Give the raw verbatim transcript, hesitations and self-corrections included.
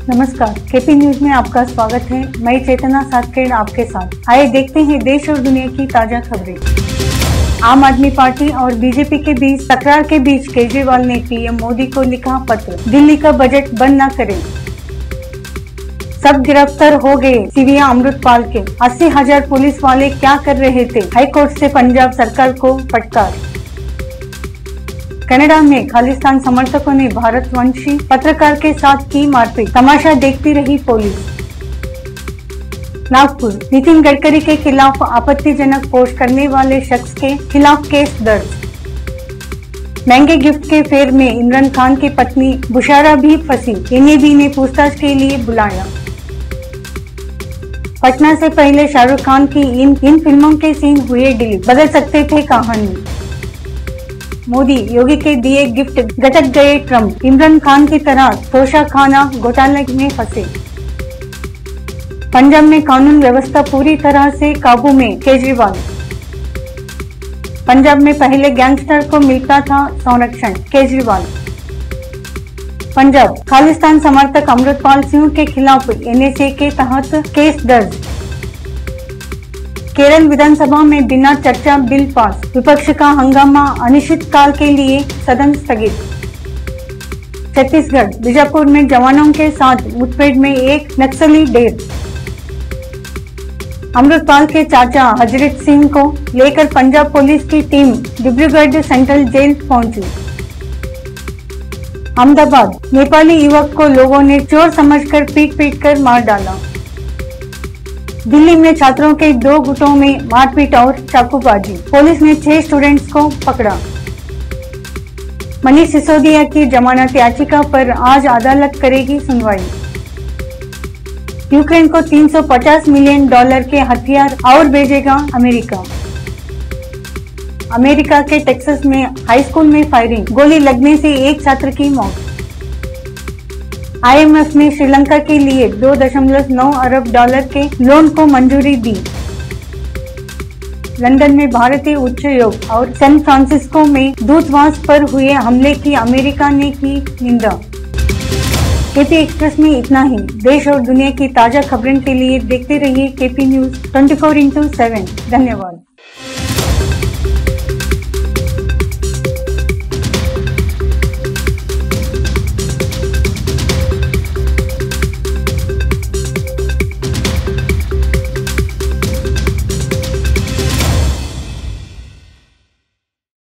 नमस्कार, KP news में आपका स्वागत है। मैं चेतना सातखेड़ आपके साथ। आइए देखते हैं देश और दुनिया की ताजा खबरें। आम आदमी पार्टी और बीजेपी के बीच तकरार के बीच केजरीवाल ने पीएम मोदी को लिखा पत्र, दिल्ली का बजट बंद न करें। सब गिरफ्तार हो गए, सीरिया अमृतपाल के अस्सी हजार पुलिस वाले क्या कर रहे थे, हाईकोर्ट से पंजाब सरकार को फटकार। कनाडा में खालिस्तान समर्थकों ने भारतवंशी पत्रकार के साथ की मारपीट, तमाशा देखती रही पुलिस। नागपुर, नितिन गडकरी के खिलाफ आपत्तिजनक पोस्ट करने वाले शख्स के खिलाफ केस दर्ज। महंगे गिफ्ट के फेर में इमरान खान की पत्नी बुशारा भी फंसी, एनएबी ने पूछताछ के लिए बुलाया। पटना से पहले शाहरुख खान की इन इन फिल्मों के सीन हुए डिलीट, बदल सकते थे कहानी। मोदी, योगी के दिए गिफ्ट गटक गए ट्रम्प, इमरान खान की तरह तोशा खाना घोटाले में फंसे। पंजाब में कानून व्यवस्था पूरी तरह से काबू में, केजरीवाल। पंजाब में पहले गैंगस्टर को मिलता था संरक्षण, केजरीवाल। पंजाब, खालिस्तान समर्थक अमृतपाल सिंह के खिलाफ एनएसए के तहत केस दर्ज। केरल विधानसभा में बिना चर्चा बिल पास, विपक्ष का हंगामा, अनिश्चितकाल के लिए सदन स्थगित। छत्तीसगढ़, बीजापुर में जवानों के साथ मुठभेड़ में एक नक्सली ढेर। अमृतपाल के चाचा हजरत सिंह को लेकर पंजाब पुलिस की टीम डिब्रूगढ़ सेंट्रल जेल पहुंची। अहमदाबाद, नेपाली युवक को लोगों ने चोर समझकर पीट पीट कर मार डाला। दिल्ली में छात्रों के दो गुटों में मारपीट और चाकूबाजी, पुलिस ने छह स्टूडेंट्स को पकड़ा। मनीष सिसोदिया की जमानत याचिका पर आज अदालत करेगी सुनवाई। यूक्रेन को तीन सौ पचास मिलियन डॉलर के हथियार और भेजेगा अमेरिका। अमेरिका के टेक्सास में हाई स्कूल में फायरिंग, गोली लगने से एक छात्र की मौत। आईएमएफ ने श्रीलंका के लिए दो दशमलव नौ अरब डॉलर के लोन को मंजूरी दी। लंदन में भारतीय उच्चायोग और सैन फ्रांसिस्को में दूतावास पर हुए हमले की अमेरिका ने की निंदा। केपी एक्सप्रेस में इतना ही। देश और दुनिया की ताजा खबरों के लिए देखते रहिए KP news twenty four into seven. धन्यवाद।